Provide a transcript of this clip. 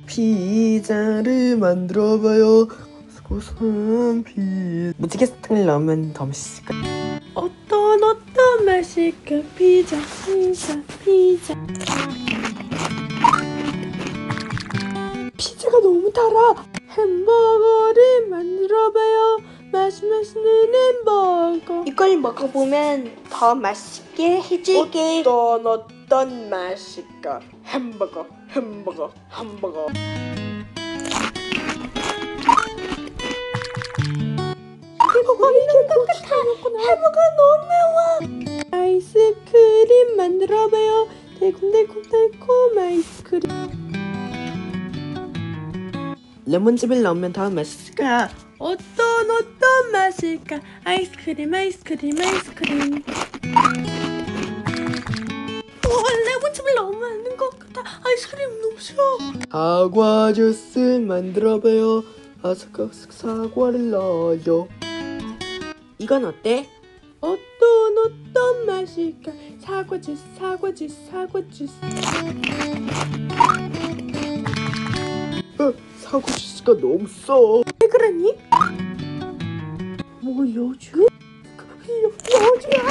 피자를 만들어봐요. 고소한 무지개 사탕을 넣으면 더 맛있을까? 어떤 맛일까? 피자. 피자가 너무 달아. 햄버거를 만들어봐요. 맛있는 햄버거. 이걸 먹어보면 더 맛있게 해줄게. 어떤 맛일까? 햄버거. 햄버거 너무 매워. 아이스크림 만들어봐요. 달콤 아이스크림. 레몬즙을 넣으면 더 맛있을까? 어떤 맛일까? 아이스크림. 레몬즙을 넣으면 안 되는 것 같아. 아이스크림 너무 싫어. 사과 주스 만들어봐요. 사과를 넣어요. 이건 어때? 어떤 맛일까? 사과 주스. 사과 주스가 너무 써. 왜 그러니? 뭐 여주? 여주야?